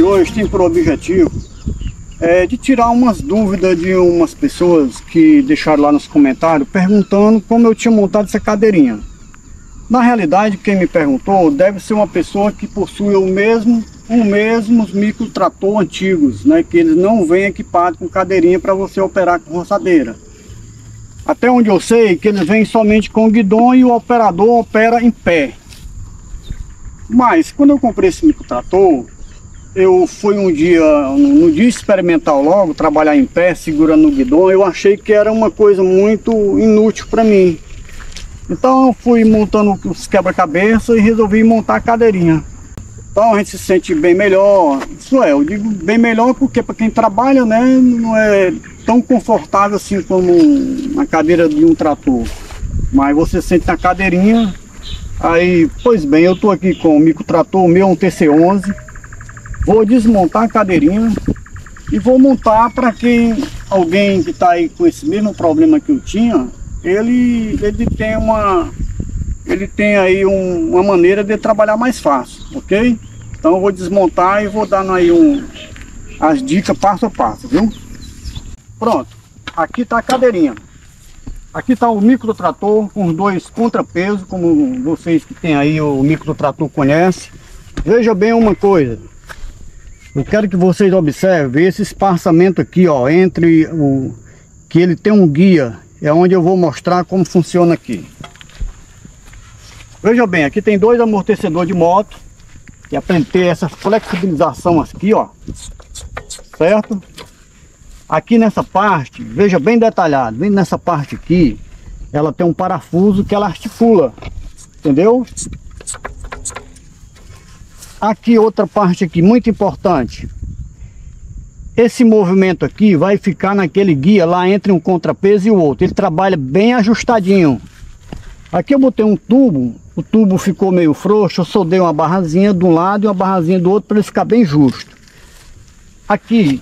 hoje tem por objetivo de tirar umas dúvidas de umas pessoas que deixaram lá nos comentários perguntando como eu tinha montado essa cadeirinha. Na realidade, quem me perguntou deve ser uma pessoa que possui os mesmos microtrator antigos, né, que eles não vêm equipados com cadeirinha para você operar com roçadeira. Até onde eu sei que eles vêm somente com guidão e o operador opera em pé. Mas quando eu comprei esse microtrator, eu fui no dia experimental logo, trabalhar em pé, segurando o guidão, eu achei que era uma coisa muito inútil para mim. Então eu fui montando os quebra-cabeça e resolvi montar a cadeirinha. Então a gente se sente bem melhor. Isso é, eu digo bem melhor porque para quem trabalha, né, não é tão confortável assim como uma cadeira de um trator. Mas você sente na cadeirinha. Aí, pois bem, eu estou aqui com o microtrator meu, um TC11. Vou desmontar a cadeirinha e vou montar para alguém que está aí com esse mesmo problema que eu tinha. Ele tem aí uma maneira de trabalhar mais fácil, ok? Então eu vou desmontar e vou dando aí as dicas passo a passo, viu? Pronto, aqui está a cadeirinha. Aqui está o microtrator com os dois contrapesos, como vocês que tem aí o microtrator conhecem. Veja bem uma coisa. Eu quero que vocês observem esse espaçamento aqui, ó, entre que ele tem um guia. É onde eu vou mostrar como funciona aqui. Veja bem, aqui tem dois amortecedores de moto. E aprendi essa flexibilização aqui, ó. Certo? Aqui nessa parte, veja bem detalhado. Bem nessa parte aqui, ela tem um parafuso que ela articula. Entendeu? Aqui outra parte aqui, muito importante. Esse movimento aqui vai ficar naquele guia lá entre um contrapeso e o outro. Ele trabalha bem ajustadinho. Aqui eu botei um tubo. O tubo ficou meio frouxo. Eu soldei uma barrazinha de um lado e uma barrazinha do outro para ele ficar bem justo. Aqui,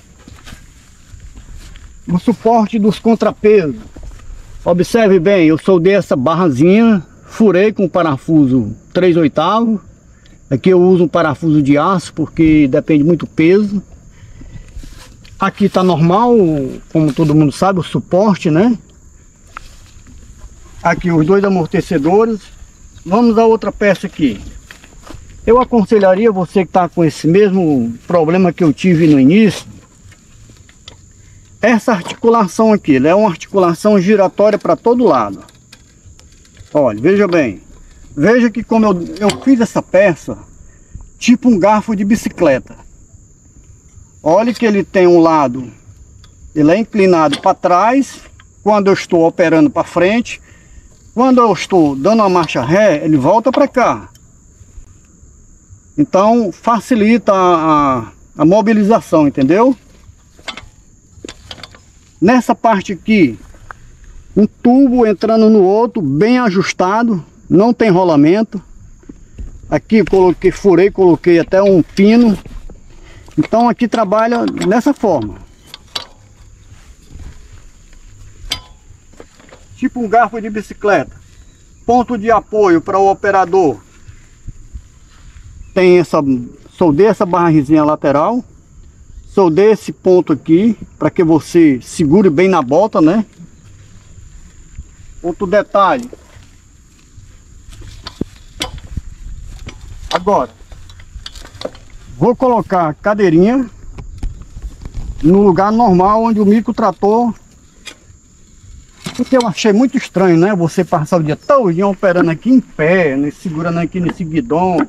o suporte dos contrapesos. Observe bem, eu soldei essa barrazinha. Furei com o parafuso 3/8. Aqui eu uso um parafuso de aço porque depende muito do peso. Aqui está normal, como todo mundo sabe, o suporte, né? Aqui os dois amortecedores. Vamos a outra peça aqui. Eu aconselharia você que está com esse mesmo problema que eu tive no início. Essa articulação aqui, ela é uma articulação giratória para todo lado. Olha, veja bem. Veja que como eu fiz essa peça, tipo um garfo de bicicleta. Olha que ele tem um lado, ele é inclinado para trás, quando eu estou operando para frente. Quando eu estou dando uma marcha ré, ele volta para cá. Então facilita a mobilização, entendeu? Nessa parte aqui, um tubo entrando no outro, bem ajustado, não tem rolamento. Aqui eu furei, coloquei até um pino. Então aqui trabalha dessa forma. Tipo um garfo de bicicleta. Ponto de apoio para o operador. Tem soldei essa barrazinha lateral. Soldei esse ponto aqui para que você segure bem na bota, né? Outro detalhe. Agora vou colocar a cadeirinha no lugar normal onde o microtrator, porque eu achei muito estranho, né? Você passar o dia todinho operando aqui em pé, né? Segurando aqui nesse guidão,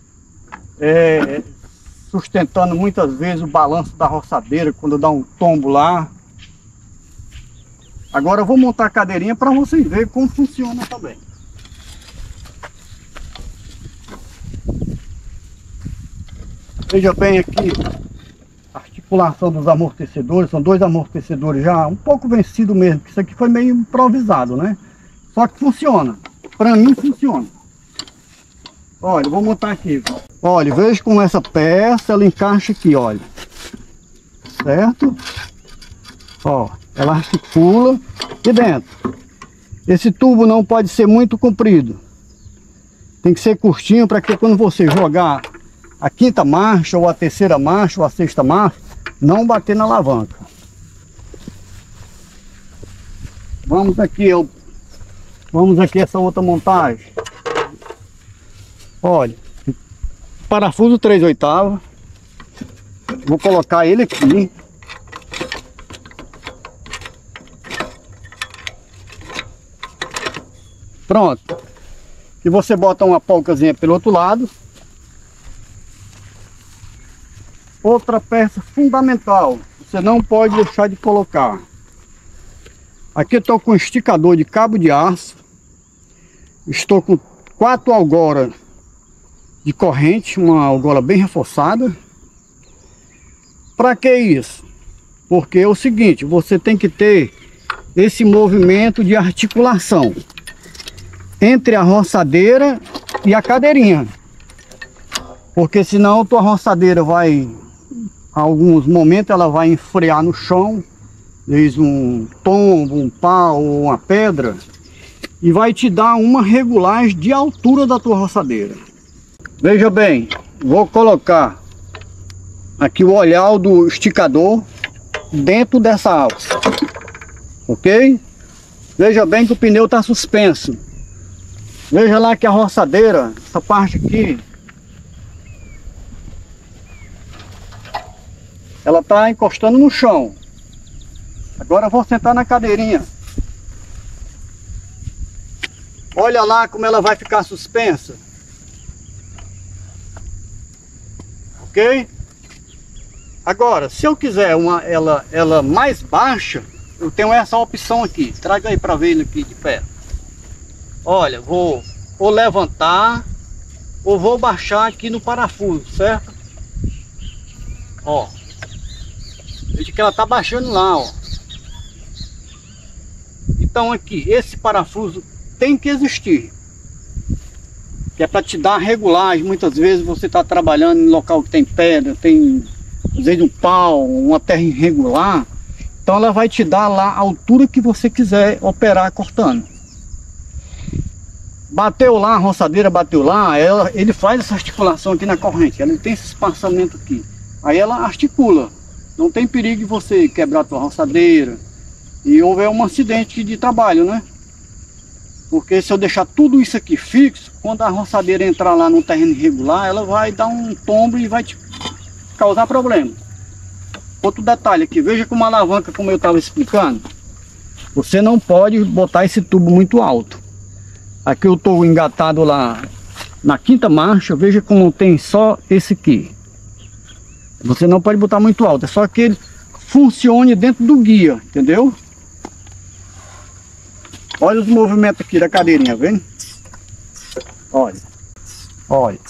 sustentando muitas vezes o balanço da roçadeira quando dá um tombo lá. Agora eu vou montar a cadeirinha para vocês verem como funciona também. Veja bem aqui a articulação dos amortecedores. São dois amortecedores já um pouco vencido mesmo. Isso aqui foi meio improvisado, né? Só que funciona. Para mim funciona. Olha, eu vou montar aqui. Olha, veja como essa peça ela encaixa aqui, olha. Certo? Ó, ela articula aqui dentro. Esse tubo não pode ser muito comprido. Tem que ser curtinho para que quando você jogar a quinta marcha, ou a terceira marcha, ou a sexta marcha, não bater na alavanca. Vamos aqui essa outra montagem. Olha, parafuso 3/8. Vou colocar ele aqui. Pronto. E você bota uma polcazinha pelo outro lado. Outra peça fundamental, você não pode deixar de colocar. Aqui eu estou com um esticador de cabo de aço. Estou com 4 algoras de corrente, uma algola bem reforçada. Para que isso? Porque é o seguinte, você tem que ter esse movimento de articulação entre a roçadeira e a cadeirinha. Porque senão a tua roçadeira vai, a alguns momentos ela vai enfriar no chão, desde um tombo, um pau ou uma pedra, e vai te dar uma regulagem de altura da tua roçadeira. Veja bem, vou colocar aqui o olhar do esticador dentro dessa alça, ok? Veja bem que o pneu está suspenso. Veja lá que a roçadeira, essa parte aqui, ela está encostando no chão. Agora eu vou sentar na cadeirinha. Olha lá como ela vai ficar suspensa. Ok? Agora, se eu quiser ela mais baixa, eu tenho essa opção aqui. Traga aí para ver ele aqui de perto. Olha, vou ou levantar ou vou baixar aqui no parafuso, certo? Ó. Veja que ela tá baixando lá, ó. Então aqui, esse parafuso tem que existir. Que é para te dar regulagem. Muitas vezes você está trabalhando em local que tem pedra, tem às vezes um pau, uma terra irregular. Então ela vai te dar lá a altura que você quiser operar cortando. Bateu lá, a roçadeira bateu lá, ele faz essa articulação aqui na corrente. Ela tem esse espaçamento aqui. Aí ela articula. Não tem perigo de você quebrar a tua roçadeira e houver um acidente de trabalho, né? Porque se eu deixar tudo isso aqui fixo, quando a roçadeira entrar lá no terreno irregular, ela vai dar um tombo e vai te causar problema. Outro detalhe aqui, veja como a alavanca, como eu estava explicando, você não pode botar esse tubo muito alto. Aqui eu estou engatado lá na quinta marcha, veja como tem só esse aqui. Você não pode botar muito alto, é só que ele funcione dentro do guia, entendeu? Olha os movimentos aqui da cadeirinha, vendo? Olha, olha.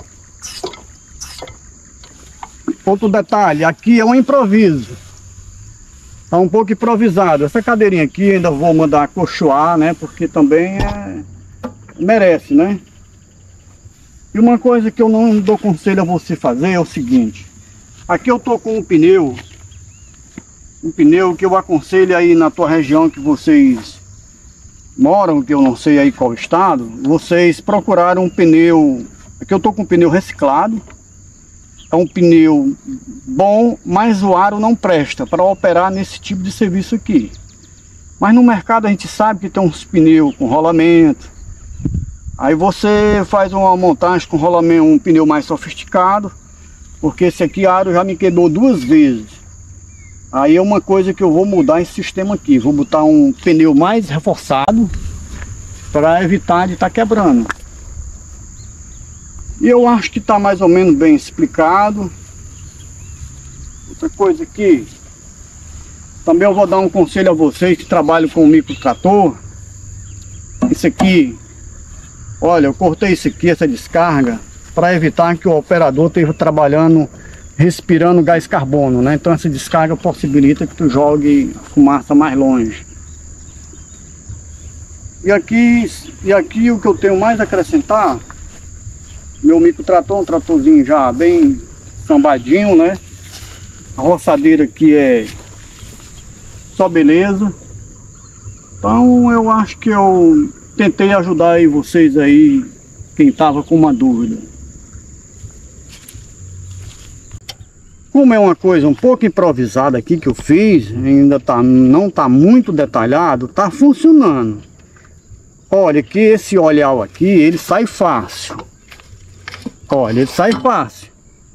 Outro detalhe, aqui é um improviso. Tá um pouco improvisado. Essa cadeirinha aqui ainda vou mandar acolchoar, né? Porque também merece, né? E uma coisa que eu não dou conselho a você fazer é o seguinte. Aqui eu tô com um pneu que eu aconselho aí na tua região que vocês moram, que eu não sei aí qual estado, vocês procuraram um pneu. Aqui eu tô com um pneu reciclado. É um pneu bom, mas o aro não presta para operar nesse tipo de serviço aqui. Mas no mercado a gente sabe que tem uns pneus com rolamento. Aí você faz uma montagem com rolamento, um pneu mais sofisticado, porque esse aqui aro já me quebrou 2 vezes. Aí é uma coisa que eu vou mudar esse sistema aqui. Vou botar um pneu mais reforçado para evitar de estar quebrando. E eu acho que está mais ou menos bem explicado. Outra coisa aqui, também eu vou dar um conselho a vocês que trabalham com microtrator. Isso aqui, olha, eu cortei isso aqui, essa descarga, para evitar que o operador esteja trabalhando, respirando gás carbono, né? Então essa descarga possibilita que tu jogue a fumaça mais longe. E aqui o que eu tenho mais a acrescentar, meu microtrator, um tratorzinho já bem sambadinho, né? A roçadeira aqui é só beleza. Então eu acho que eu tentei ajudar aí vocês aí, quem tava com uma dúvida. Como é uma coisa um pouco improvisada aqui que eu fiz, ainda não está muito detalhado, está funcionando. Olha que esse olhar aqui, ele sai fácil. Olha, ele sai fácil.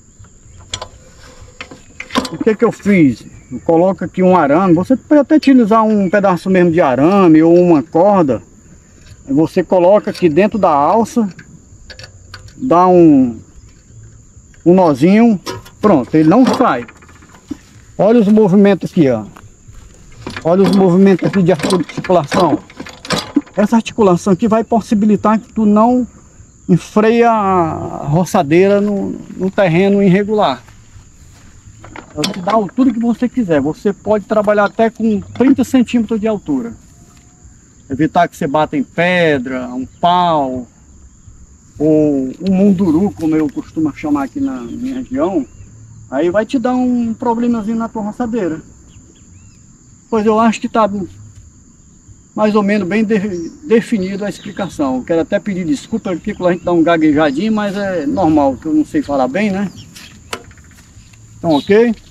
O que eu fiz? Eu coloco aqui um arame. Você pode até utilizar um pedaço mesmo de arame ou uma corda. Você coloca aqui dentro da alça, dá um nozinho, pronto, ele não sai. Olha os movimentos aqui, ó. Olha os movimentos aqui de articulação. Essa articulação aqui vai possibilitar que tu não enfreia a roçadeira no terreno irregular. Ela te dá a altura que você quiser. Você pode trabalhar até com 30 centímetros de altura. Evitar que você bata em pedra, um pau, ou um munduru, como eu costumo chamar aqui na minha região. Aí vai te dar um problemazinho na tua roçadeira. Pois eu acho que está mais ou menos bem definido a explicação. Quero até pedir desculpa aqui quando a gente dá um gaguejadinho, mas é normal, que eu não sei falar bem, né? Então, ok?